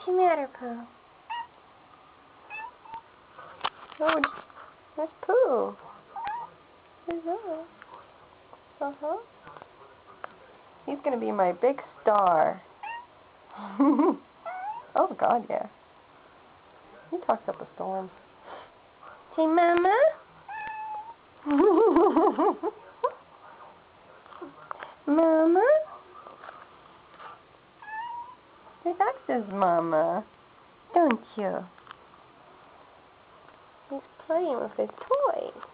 What's the matter, Pooh? Oh, that's Pooh. Who's that? Uh-huh. He's gonna be my big star. Oh, God, yeah. He talks up a storm. Say, Mama? Mama? That's his Mama, don't you? He's playing with his toys.